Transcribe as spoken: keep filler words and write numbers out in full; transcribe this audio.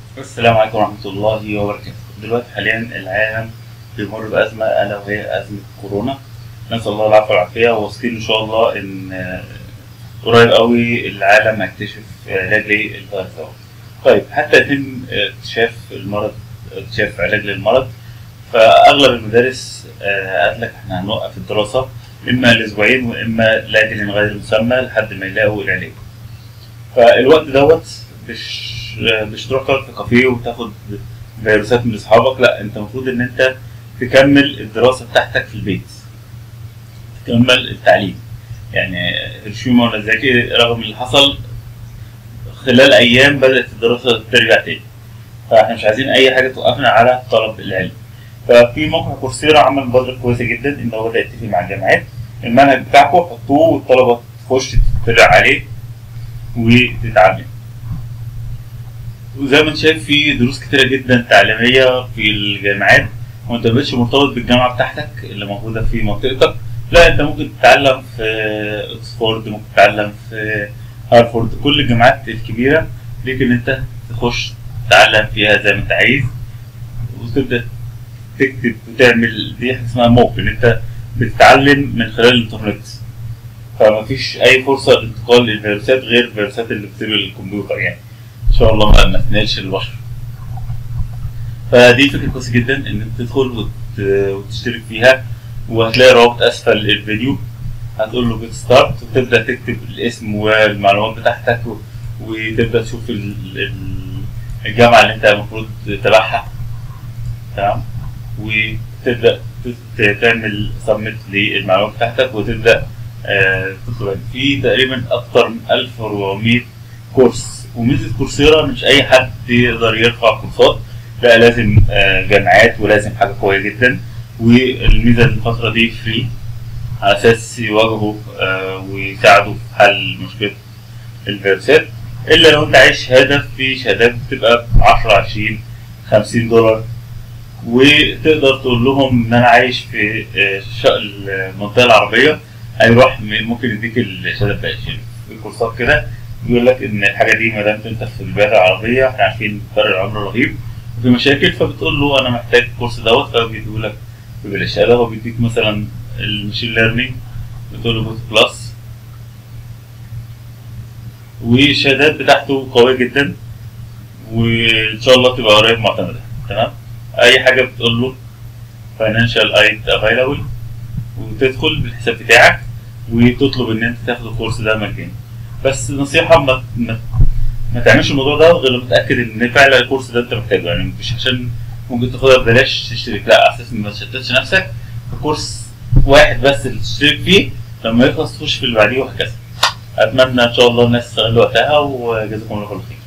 السلام عليكم ورحمة الله وبركاته. دلوقتي حاليا العالم بيمر بأزمة ألا وهي أزمة كورونا. نسأل الله العافية والعافية، وواثقين إن شاء الله إن آه، قريب قوي العالم هيكتشف علاج للفيروس ده. طيب، حتى يتم اكتشاف المرض، اكتشاف علاج للمرض، فأغلب المدارس آه، قالت لك إحنا هنوقف الدراسة إما لأسبوعين وإما لأجل غير مسمى لحد ما يلاقوا العلاج. فالوقت دوت مش مش تروح تقعد في كافيه وتاخد فيروسات من اصحابك، لا، انت المفروض ان انت تكمل الدراسه بتاعتك في البيت، تكمل التعليم. يعني هيروشيما ونازاكي رغم اللي حصل خلال ايام بدات الدراسه ترجع تاني، فاحنا مش عايزين اي حاجه توقفنا على طلب العلم. ففي موقع كورسيرا عمل مبادره كويسه جدا ان هو بدا يتفق مع الجامعات المنهج بتاعكم حطوه والطلبه تخش تتفرع عليه وتتعلم. وزي ما انت شايف في دروس كتيرة جدا تعليمية في الجامعات، وانت مبقتش مرتبط بالجامعة بتاعتك اللي موجودة في منطقتك، لا، انت ممكن تتعلم في اوكسفورد، ممكن تتعلم في هارفورد، كل الجامعات الكبيرة ليك ان انت تخش تتعلم فيها زي ما انت عايز، وتبدأ تكتب وتعمل. دي حاجة اسمها موب، ان انت بتتعلم من خلال الانترنت، فمفيش اي فرصة لانتقال للفيروسات غير الفيروسات اللي بتسيب الكمبيوتر يعني. ان شاء الله ما ما تنالش البشر. فدي فكره كويسه جدا ان انت تدخل وت... وتشترك فيها، وهتلاقي رابط اسفل الفيديو، هتقول له جيت ستارت وتبدا تكتب الاسم والمعلومات بتاعتك و... وتبدا تشوف ال... ال... الجامعه اللي انت المفروض تتابعها، تمام، وتبدا ت... تعمل سبميت للمعلومات بتاعتك وتبدا آه تدخل. في تقريبا اكتر من ألف وأربعمية كورس. وميزه كورسيرا مش اي حد يقدر يرفع كورسات، لا، لازم جامعات ولازم حاجه قويه جدا. والميزه ان الفتره دي فري على اساس يواجهوا ويساعدوا في حل مشكله الفيروسات، الا لو انت عايز شهاده. في شهادات بتبقى ب عشرة عشرين خمسين دولار، وتقدر تقول لهم ان انا عايش في المنطقه العربيه، هيروح ممكن يديك الشهاده ببلاش. في كورسات كده بيقول لك ان الحاجه دي ما دامت انت في البلاد العربيه، احنا عارفين فرق العمله رهيب وفي مشاكل، فبتقول له انا محتاج الكورس دوت، فبيديه لك ببلاش. ده هو بيديك مثلا المشين ليرنينج، بتقول له بوت بلس، والشهادات بتاعته قويه جدا، وان شاء الله تبقى قريب معتمده. تمام، اي حاجه بتقول له فاينانشال ايد افيلابل، وتدخل بالحساب بتاعك وتطلب ان انت تاخد الكورس ده مجاني. بس نصيحه، ما ما, ما تعملش الموضوع ده غير لما تتاكد ان فعلا الكورس ده انت محتاجه، يعني مش عشان ممكن تاخدها ببلاش تشترك، لا، اساس ما تشتتش نفسك في كورس واحد بس اللي تشترك فيه، لما يخلص تخش في اللي بعديه وهكذا. اتمنى ان شاء الله الناس تستغل وقتها، وجزاكم الله كل خير.